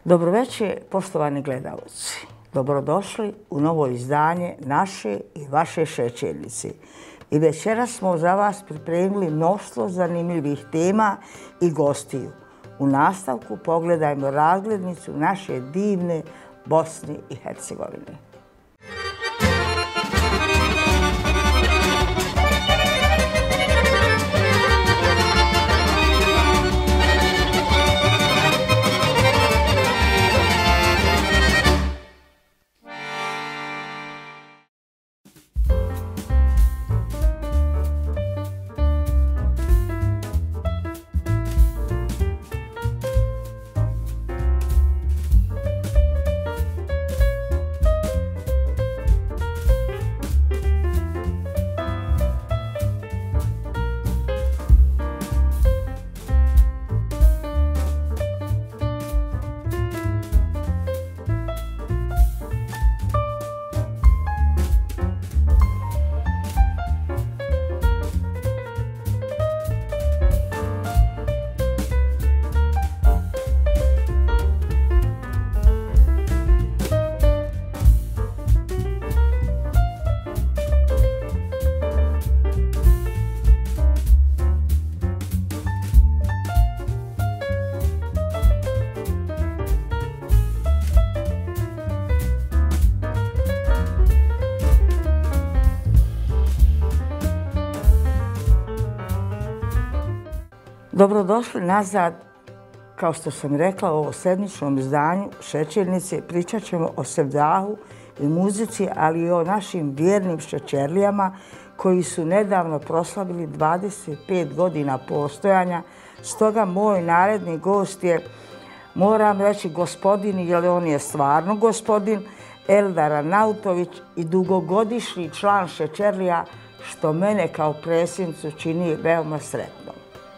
Dobro večer, poštovani gledalci. Dobrodošli u novo izdanje naše i vaše šećernice. I večeras smo za vas pripremili mnoštvo zanimljivih tema i gostiju. U nastavku pogledajmo razglednicu naše divne Bosne i Hercegovine. Dobrodošli nazad. Kao što sam rekla, u ovo sedmičnom izdanju šećernice pričat ćemo o sevdahu i muzici, ali i o našim vjernim šećerlijama koji su nedavno proslavili 25 godina postojanja. Stoga moj naredni gost je, moram reći gospodin, jer on je stvarno gospodin, Eldar Arnautović i dugogodišnji član šećerlija, što mene kao predsjednicu čini veoma sretnom.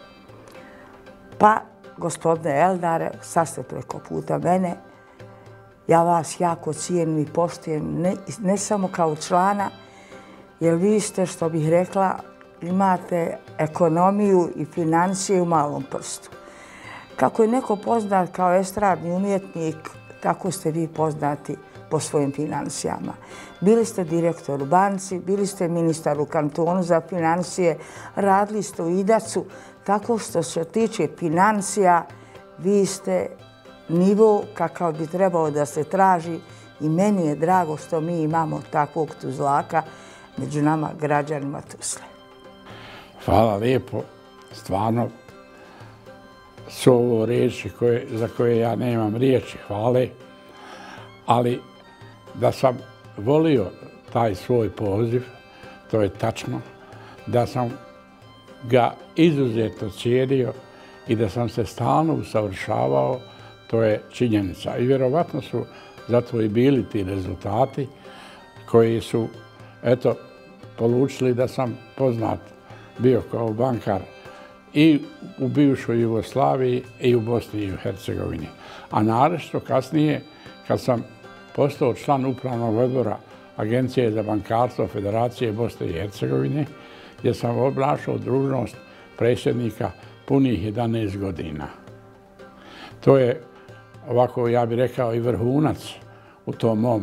Pa, gospodine Eldare, sad ste preko puta mene. Ja vas jako cijenim i poštujem, ne samo kao člana, jer vi ste, što bih rekla, imate ekonomiju i financije u malom prstu. Kako je neko poznat kao estradni umjetnik, tako ste vi poznati po svojim financijama. Bili ste direktor u banci, bili ste ministar u kantonu za financije, radili ste u IDAC-u, tako što se tiče financija, vi ste nivo kakav bi trebao da se traži i meni je drago što mi imamo takvog tuzlaka među nama građanima Tuzle. Hvala lijepo. Stvarno su ovo riječi za koje ja nemam riječi hvale, ali da sam volio taj svoj poziv, to je tačno, da sam ga izuzetno cijenio i da sam se stalno usavršavao, to je činjenica. I vjerovatno su zato i bili ti rezultati koji su, eto, polučili da sam poznat bio kao bankar i u bivšoj Jugoslaviji i u Bosni i Hercegovini. A naročito kasnije, kad sam postao član upravnog odbora Agencije za bankarstvo Federacije Bosne i Hercegovine, gdje sam obnašao dužnost predsjednika punih 11 godina. To je, ovako ja bih rekao, i vrhunac u tom mom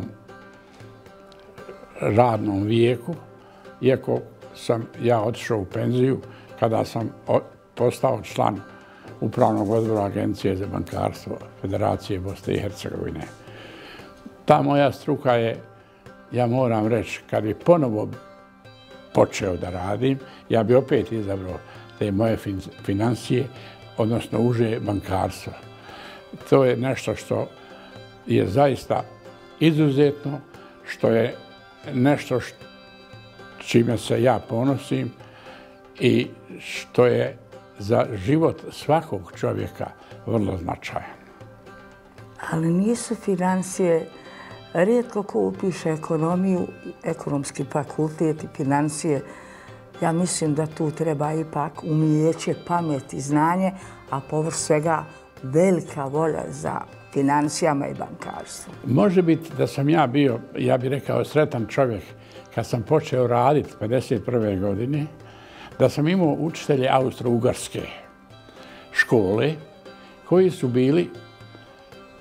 radnom vijeku, iako sam ja otišao u penziju kada sam postao član upravnog odbora Agencije za bankarstvo Federacije Bosne i Hercegovine. Ta moja struka je, ja moram reći, kad bi ponovo počeo da radim, ja bi opet izabrao te moje financije, odnosno uže bankarstvo. To je nešto što je zaista izuzetno, što je nešto čime se ja ponosim i što je za život svakog čovjeka vrlo značajan. Ali nisu financije, rijetko ko upiše ekonomiju, ekonomski fakultet i financije. Ja mislim da tu treba ipak umijeće, pamet i znanje, a povrh svega velika volja za financijama i bankarstvom. Može biti da sam ja bio, ja bih rekao, sretan čovjek kad sam počeo raditi 1951. godine, da sam imao učitelje austro-ugarske škole koji su bili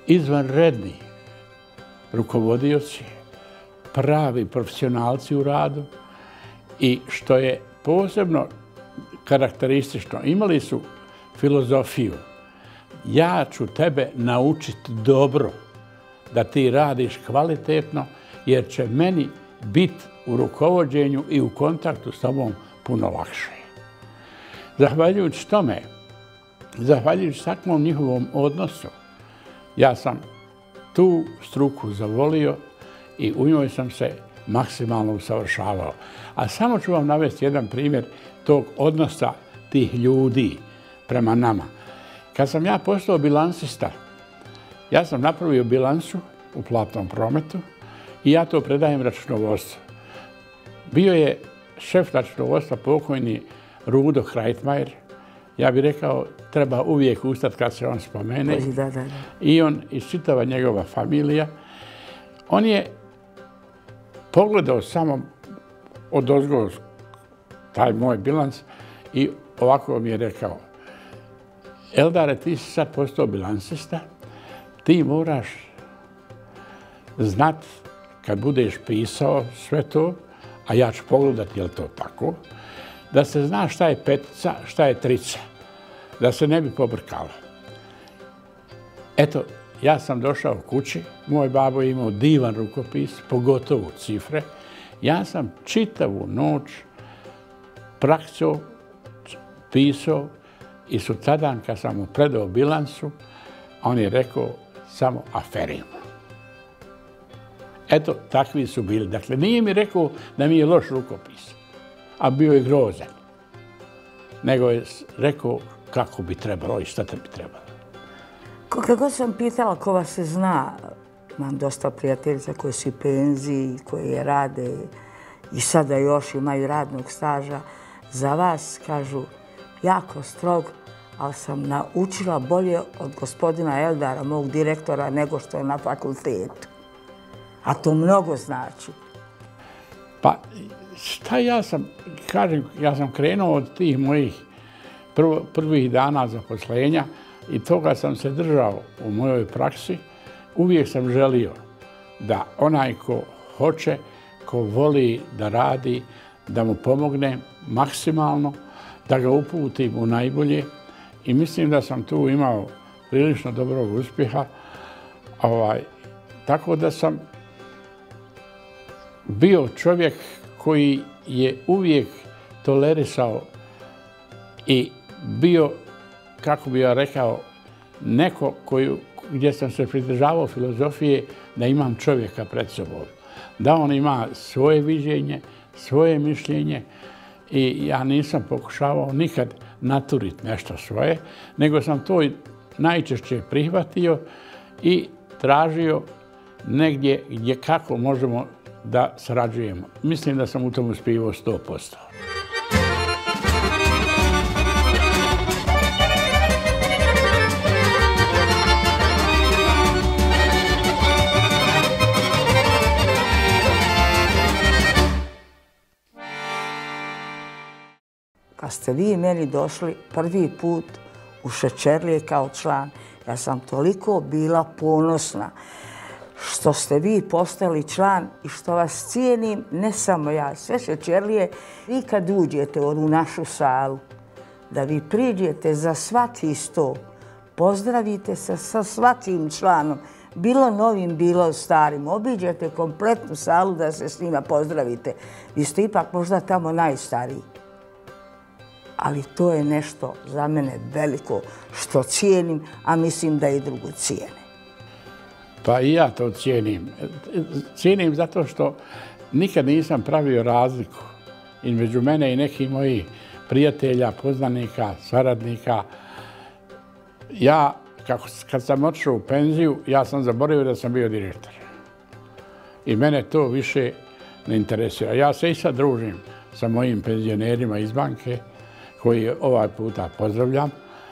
izvanredni rukovodioci, pravi profesionalci u radu i što je posebno karakteristično, imali su filozofiju. Ja ću tebe naučiti dobro da ti radiš kvalitetno, jer će meni biti u rukovođenju i u kontaktu s tobom puno lakše. Zahvaljujući tome, zahvaljujući takvom njihovom odnosu, ja sam tu struku zavolio i u njoj sam se maksimalno usavršavao. A samo ću vam navesti jedan primjer tog odnosa tih ljudi prema nama. Kad sam ja postao bilansista, ja sam napravio bilansu u platnom prometu i ja to predajem računovodstvu. Bio je šef računovodstva pokojni Rudo Krajtmajer. Ja bih rekao, treba uvijek ustati kad se on spomene. I on i čitava njegova familija. On je pogledao samo odozgo taj moj bilans i ovako mi je rekao: Eldare, ti si sad postao bilansista, ti moraš znat kad budeš pisao sve to, a ja ću pogledati je li to tako, da se zna šta je petica, šta je trica, da se ne bi pobrkalo. Eto, ja sam došao kući, moj babo je imao divan rukopis, pogotovo cifre. Ja sam čitavu noć praksao, pisao i sutradan kad sam mu predao bilansu, on je rekao samo aferim. Eto, takvi su bili. Dakle, nije mi rekao da mi je loš rukopis, a bio je grozan. Nego je rekao kako bi trebalo i šta te bi trebalo. Kako god sam pitala ko vas se zna, imam dosta prijateljica koji su i penziji, koji rade i sada još imaju radnog staža. Za vas, kažu, jako strog, ali sam naučila bolje od gospodina Eldara, mog direktora, nego što je na fakultetu. A to mnogo znači. Pa šta ja sam, kažem, ja sam krenuo od tih mojih prvih dana zaposlenja i toga sam se držao u mojoj praksi. Uvijek sam želio da onaj ko hoće, ko voli da radi, da mu pomognem maksimalno, da ga uputim u najbolje i mislim da sam tu imao prilično dobrog uspjeha. Tako da sam bio čovjek koji je uvijek tolerisao i bio, kako bi ja rekao, neko gdje sam se pridržavao filozofije da imam čovjeka pred sobom. Da on ima svoje viđenje, svoje mišljenje i ja nisam pokušavao nikad naturiti nešto svoje, nego sam to najčešće prihvatio i tražio negdje gdje kako možemo da sarađujemo. Mislim da sam u tom uspijevao 100%. Kad ste vi meni došli prvi put u Šećerlije kao član, ja sam toliko bila ponosna što ste vi postali član i što vas cijenim, ne samo ja, sve Šećerlije. Vi kad uđete u našu salu, da vi priđete za svaki sto, pozdravite se sa svakim članom, bilo novim, bilo starim. Obiđete kompletnu salu da se s njima pozdravite. Vi ste ipak možda tamo najstariji. Ali to je nešto za mene veliko što cijenim, a mislim da i drugi cijene. Pa i ja to cijenim. Cijenim zato što nikad nisam pravio razliku između mene i nekih mojih prijatelja, poznanika, saradnika. Ja, kad sam otišao u penziju, ja sam zaboravio da sam bio direktor. I mene to više ne interesira. Ja se i sad družim sa mojim penzionerima iz banke, koji ovaj puta pozdravljam.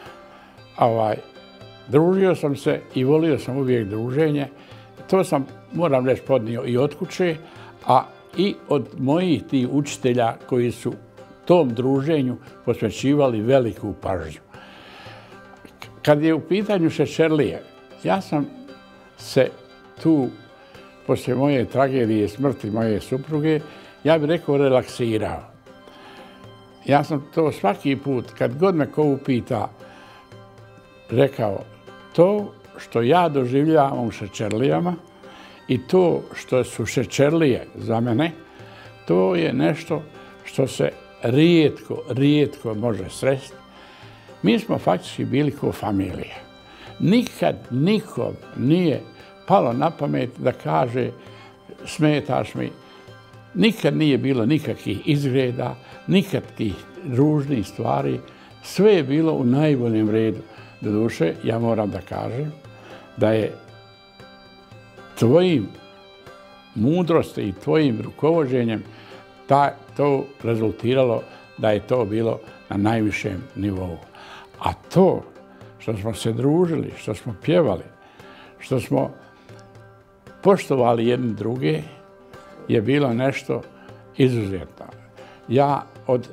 Družio sam se i volio sam uvijek druženje. To sam, moram reći, podnio i od kuće, a i od mojih tih učitelja koji su tom druženju posvećivali veliku pažnju. Kad je u pitanju Šećerlije, ja sam se tu, poslije moje tragedije smrti moje supruge, ja bih rekao relaksirao. Ja sam to svaki put, kad god me ko upita, rekao, to što ja doživljavam u Šećerlijama i to što su Šećerlije za mene, to je nešto što se rijetko može sresti. Mi smo faktički bili kao familija. Nikad nikom nije palo na pamet da kaže smetaš mi. Nikad nije bilo nikakvih izgreda, nikakvih ružnih stvari. Sve je bilo u najboljem redu. Doduše, ja moram da kažem da je tvojim mudrosti i tvojim rukovođenjem to rezultiralo da je to bilo na najvišem nivou. A to što smo se družili, što smo pjevali, što smo poštovali jedni druge, je bilo nešto izuzetno. Ja od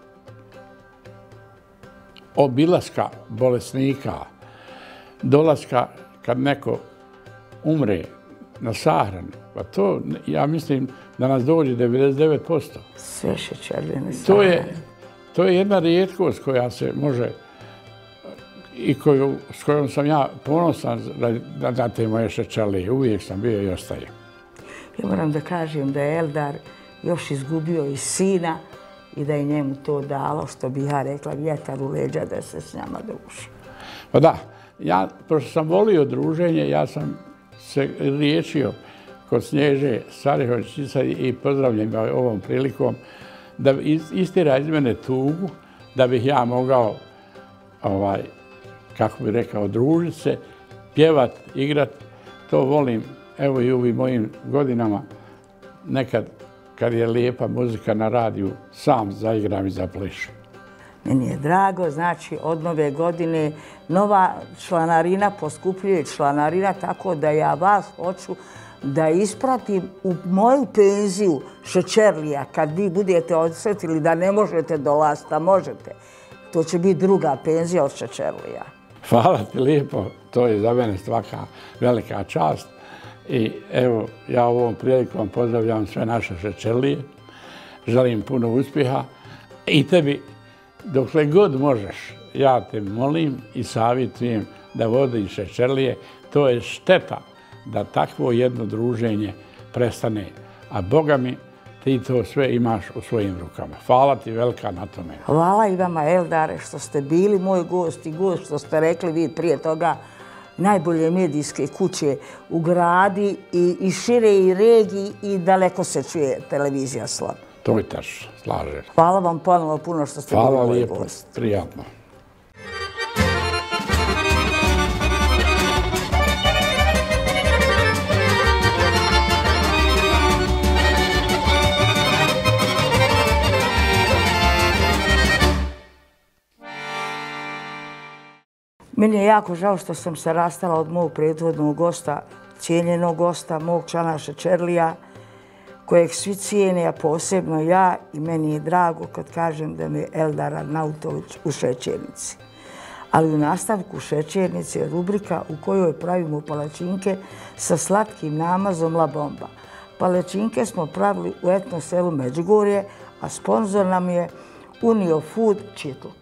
obilaska bolesnika, dolaska kad neko umre na sahranu, pa to ja mislim da nas dođe 99%. Sve Šećerlijine sahrane. To je jedna rijetkost koja se može i s kojom sam ja ponosan na te moje Šećerlije. Uvijek sam bio i ostajem. Ja moram da kažem da je Eldar još izgubio i sina i da je njemu to dalo, što bi ja rekla, vjetar u leđa da se s njama druži. Pa da, ja, pošto sam volio druženje, ja sam se riječio kod Snježe Sarihović i pozdravljam ga ovom prilikom da istira iz mene tugu, da bih ja mogao, kako bih rekao, družiti se, pjevat, igrat. To volim, evo i u ovim mojim godinama, nekad kad je lijepa muzika na radiju, sam zaigram i zaplišem. Meni je drago, znači od nove godine nova članarina, poskupljuje članarina, tako da ja vas hoću da ispratim u moju penziju Šećerlija, kad vi budete osjetili da ne možete dolaziti, a možete. To će biti druga penzija od Šećerlija. Hvala ti lijepo, to je za mene svaka velika čast. I evo, ja ovom prilikom pozdravljam sve naše Šećerlije, želim puno uspjeha i tebi, dokle god možeš, ja te molim i savjetujem da vodiš Šećerlije. To je šteta da takvo jedno druženje prestane, a Boga mi, ti to sve imaš u svojim rukama. Hvala ti velika na tome. Hvala i vama, Eldare, što ste bili moj gost i gost, što ste rekli vi prije toga, najbolje medijske kuće u gradi i šire i regiji i daleko se čuje televizija Slon. To je tačno, slažem. Hvala vam ponovo puno što ste bili moj gost. Hvala lijepo, prijatno. Meni je jako žao što sam se rastala od mog prethodnog gosta, cijenjenog gosta, mog člana Šećerlija, kojeg svi cijene, a posebno ja, i meni je drago kad kažem da mi je Eldar Arnautović u Šećernici. Ali u nastavku Šećernice je rubrika u kojoj pravimo palačinke sa slatkim namazom La Bomba. Palačinke smo pravili u etno selu Međugorje, a sponzor nam je Unio Food Čitluk.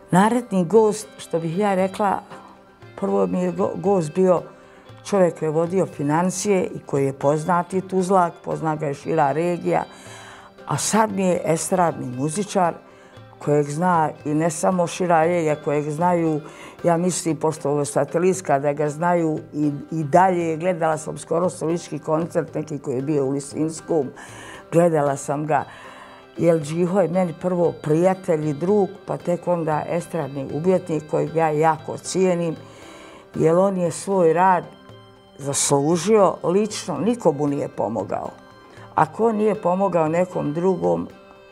Naredni gost, što bih ja rekla, prvo mi je gost bio čovjek koji je vodio financije i koji je poznati Tuzlak, pozna ga je šira regija, a sad mi je estradni muzičar kojeg zna i ne samo šira regija, kojeg znaju, ja mislim, pošto ovo je satelitska, da ga znaju i dalje. Gledala sam skoro solistički koncert, neki koji je bio u Lisinskom, gledala sam ga. Jer Džiho je meni prvo prijatelj i drug, pa tek onda estradni umjetnik kojeg ja jako cijenim, jer on je svoj rad zaslužio lično, niko mu nije pomogao. Ako on nije pomogao nekom drugom,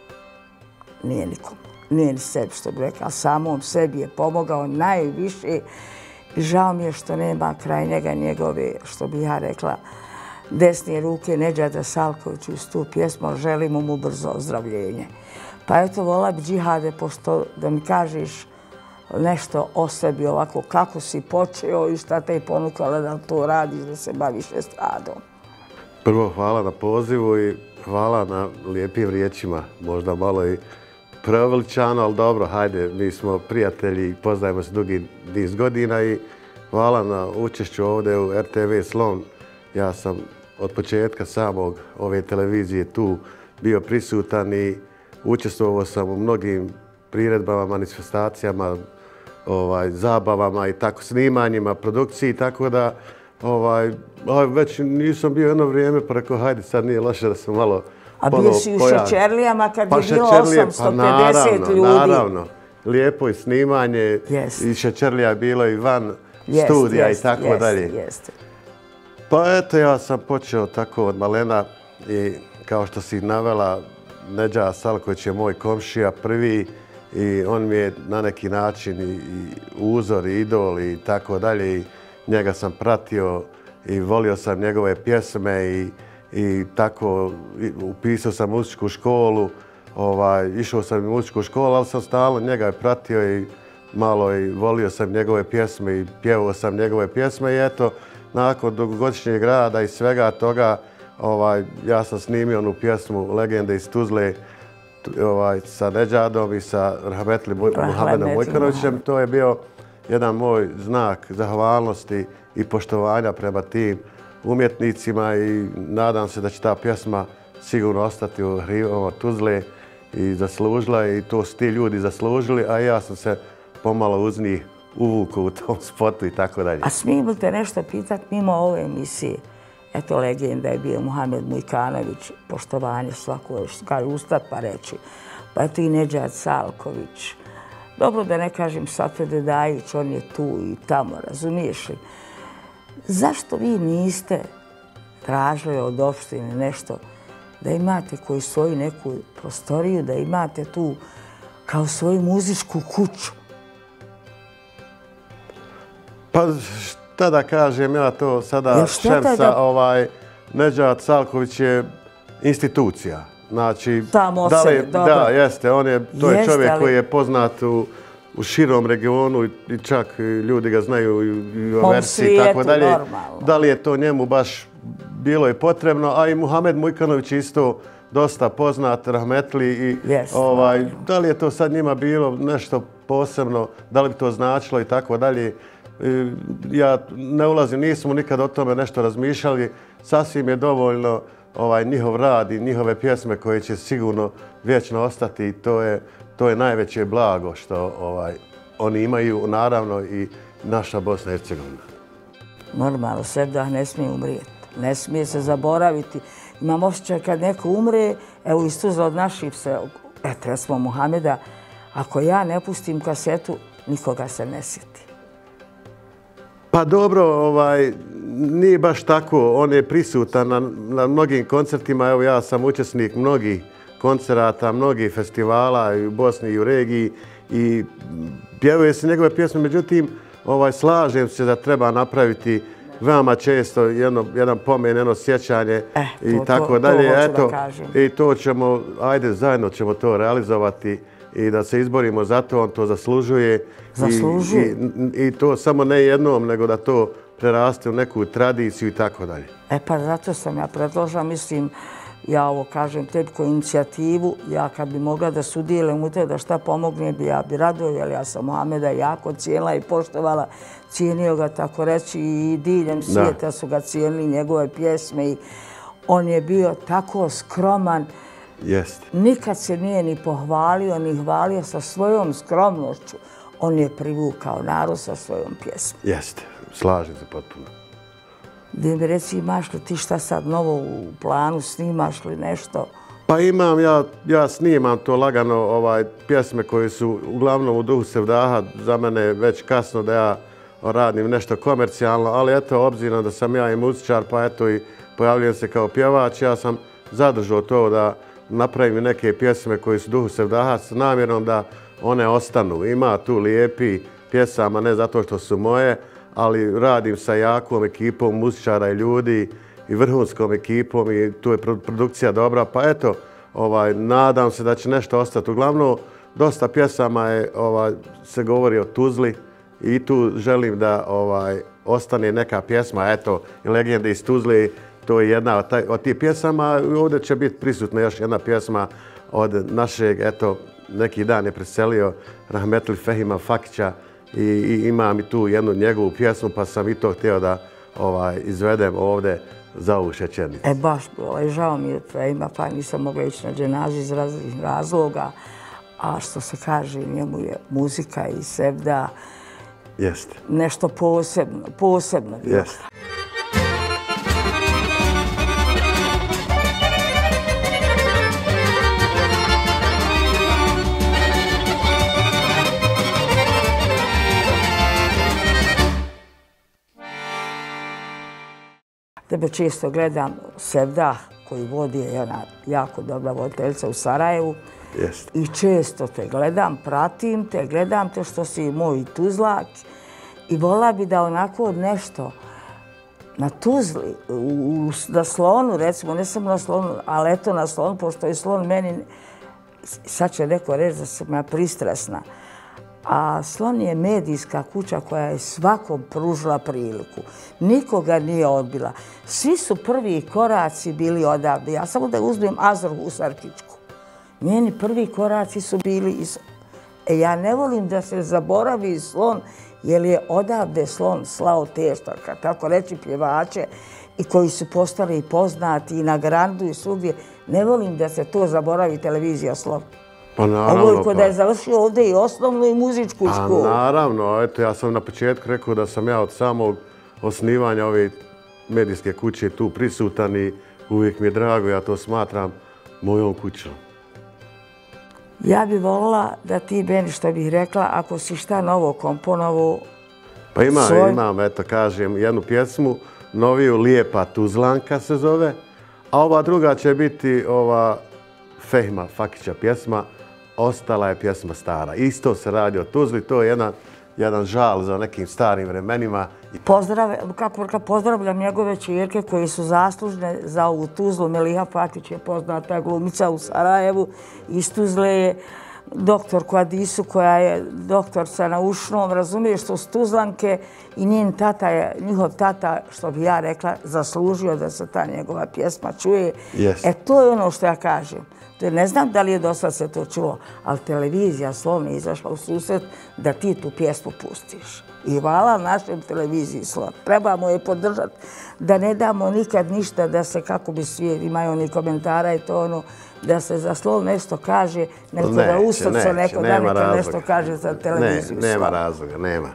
nije nikom. Nije ni sebi, što bi rekla, samom sebi je pomogao najviše. I žao mi je što nema kraj njega njegove, što bi ja rekla, desne ruke Nedžada Salkovića uz tu pjesmu, želimo mu brzo ozdravljenje. Pa eto, vola bi Džihade, pošto da mi kažeš nešto o sebi ovako, kako si počeo i šta te je ponukala da to radiš, da se baviš estradom. Prvo, hvala na pozivu i hvala na lijepim riječima, možda malo i preuveličano, ali dobro, hajde, mi smo prijatelji i poznajemo se dugi niz godina i hvala na učešću ovdje u RTV Slon. Ja sam od početka samog ove televizije tu bio prisutan i učestvovao sam u mnogim priredbama, manifestacijama, zabavama i tako snimanjima, produkciji, tako da već nisam bio jedno vrijeme, pa rekao, hajde, sad nije loše da sam malo a bio si u Šećerlijama kad je bilo 850 ljudi. Naravno, lijepo i snimanje i Šećerlija je bilo i van studija i tako dalje. Pa eto, ja sam počeo tako od malena i kao što si navela, Nedža Salković je moj komšija prvi i on mi je na neki način i uzor, i idol i tako dalje. Njega sam pratio i volio sam njegove pjesme i tako upisao sam muzičku školu, išao sam u muzičku školu, ali sam stalno njega pratio i malo i volio sam njegove pjesme i pjevao sam njegove pjesme i eto, nakon dugogodišnjeg rada i svega toga, ja sam snimio onu pjesmu Legende iz Tuzle sa Nedžadom i sa rahmetli Muhamedom Mujkanovićem. To je bio jedan moj znak zahvalnosti i poštovanja prema tim umjetnicima i nadam se da će ta pjesma sigurno ostati u arhivama Tuzle i zaslužila i to su ti ljudi zaslužili, a ja sam se pomalo uz njih uvukao u tom spotu i tako dalje. A smijem li te nešto pitati mimo ove emisije? Eto, legenda je bio Muhamed Mujkanović, poštovanje svako, kaže ustat pa reći. Pa eto i Nedžad Salković. Dobro da ne kažem Safet Dedajić, on je tu i tamo, razumiješ li? Zašto vi niste tražili od opštine nešto da imate koji svoju neku prostoriju, da imate tu kao svoju muzičku kuću? Pa šta da kažem, ja to sada šemsa, Nedžad Salković je institucija. Znači, tamo se, dobro. Da, jeste, to je čovjek koji je poznat u širom regionu i čak ljudi ga znaju i u Americi i tako dalje. Da li je to njemu baš bilo i potrebno, a i Muhamed Mujkanović isto dosta poznat, rahmetli i da li je to sad njima bilo nešto posebno, da li bi to značilo i tako dalje. Ja ne ulazim, nismo nikad o tome nešto razmišljali, sasvim je dovoljno njihov rad i njihove pjesme koje će sigurno vječno ostati i to je najveće blago što oni imaju, naravno i naša Bosna i Hercegovina. Normalno, Sevdah ne smije umrijeti, ne smije se zaboraviti. Imam osjećaj kad neko umre, evo iz Tuzla od naših se, eto, recimo Muhameda, ako ja ne pustim kasetu, nikoga se ne sjeti. Pa dobro, nije baš tako. On je prisutan na mnogim koncertima. Evo, ja sam učesnik mnogih koncerata, mnogih festivala i u Bosni i u regiji i pjevuje se njegove pjesme. Međutim, slažem se da treba napraviti veoma često jedan pomen, jedno sjećanje i tako dalje. I to ćemo, ajde, zajedno ćemo to realizovati i da se izborimo za to, on to zaslužuje. I to samo ne jednom, nego da to preraste u neku tradiciju i tako dalje. Pa zato sam ja predložila, mislim, ja ovo kažem tebi ko inicijativu, ja kad bi mogla da sudjelujem u te da šta pomogne, ja bi rado, jer ja sam Mohameda jako cijenila i poštovala, cijenio ga tako reći i diljem svijeta su ga cijenili njegove pjesme i on je bio tako skroman. Nikad se nije ni pohvalio, ni hvalio sa svojom skromnošću. On je privukao narod sa svojom pjesmom. Jeste, slažem se potpuno. Gdje mi reci, imaš li ti šta sad novo u planu, snimaš li nešto? Pa imam, ja snimam to lagano, pjesme koje su uglavnom u duhu Sevdaha, za mene već kasno da ja radim nešto komercijalno, ali eto, obzirom da sam ja i muzičar, pa eto i pojavljujem se kao pjevač, ja sam zadržao to da napravim neke pjesme koje su u duhu Sevdaha s namjerom da one ostanu. Ima tu lijepi pjesama, ne zato što su moje, ali radim sa jakom ekipom muzičara i ljudi i vrhunskom ekipom i tu je produkcija dobra. Pa eto, nadam se da će nešto ostati. Uglavnom, dosta pjesama se govori o Tuzli i tu želim da ostane neka pjesma. Eto, Legende iz Tuzle, to je jedna od tih pjesama. Ovdje će biti prisutna još jedna pjesma od našeg, eto, neki dan je preselio rahmetli Fehima Fakića i imam i tu jednu njegovu pjesmu, pa sam i to htio da izvedem ovdje za ovu šećernicu. Baš, žao mi je Fehima, pa nisam mogla ići na dženazu iz različitih razloga, a što se kaže, njemu je muzika i sevda nešto posebno bilo. Tebe često gledam Sevdah koji vodi, je ona jako dobra voditeljica u Sarajevu. I često te gledam, pratim te, gledam te što si moj Tuzlak i volila bi da onako nešto na Tuzli, na Slonu, recimo, ne samo na Slonu, ali eto na Slonu, pošto je Slon meni, sad će neko reći da sam ja pristrasna, a Slon je medijska kuća koja je svakom pružila priliku. Nikoga nije odbila. Svi su prvi koraci bili odavde. Ja samo da uzmem Azor Husarkićku. Njeni prvi koraci su bili iz... Ja ne volim da se zaboravi Slon, jer je odavde Slon slao teštarka, tako reći pjevače, i koji su postali poznati i na Grandu i svugdje. Ne volim da se to zaboravi televizija Slon. Pa naravno. Ovo je da je završio ovdje i osnovnu i muzičku školu. Naravno, eto ja sam na početku rekao da sam ja od samog osnivanja ove medijske kuće tu prisutan i uvijek mi je drago, ja to smatram mojom kućom. Ja bih volila da ti meni, što bih rekla, ako si šta novo komponovo... Pa imam, eto kažem, jednu pjesmu, noviju, Lijepa Tuzlanka se zove, a ova druga će biti ova Fehima Fakića pjesma, Ostala je pjesma stara. Isto se radi o Tuzli, to je jedan žal za nekim starim vremenima. Pozdravljam njegove ćerke koji su zaslužne za ovu Tuzlu. Meliha Fakić je poznata glumica u Sarajevu. Iz Tuzle je doktor Kuadisu koja je doktorca na ušnom. Razumiješ, što su Tuzlanke i njihov tata, što bi ja rekla, zaslužio da se ta njegova pjesma čuje. To je ono što ja kažem. Ne znam da li je do sad se to čuo, ali televizija Slon je izašla u susret da ti tu pjesmu pustiš. I hvala našem televiziji Slon. Trebamo je podržati, da ne damo nikad ništa da se, kako bi svijet, imaju oni komentara i to ono, da se za Slon nešto kaže, neko da u srce neko da neka nešto kaže za televiziju Slon. Nema razloga, nema.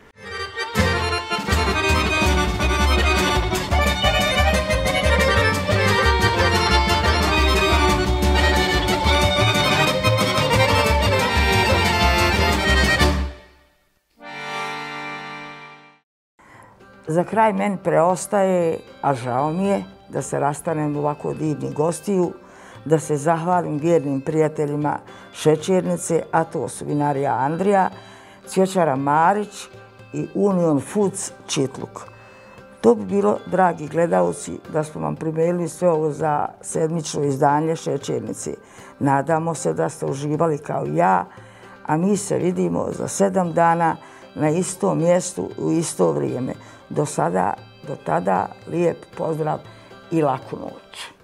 Za kraj meni preostaje, a žao mi je, da se rastanem ovako divnih gostiju, da se zahvalim vjernim prijateljima šećernice, a to su vinarija Andrija, cvjećara Marić i Union Foods Čitluk. To bi bilo, dragi gledalci, da smo vam pripremili sve ovo za sedmično izdanje šećernice. Nadamo se da ste uživali kao ja, a mi se vidimo za 7 dana na istom mjestu u isto vrijeme. Do tada, lijep pozdrav i laku noć.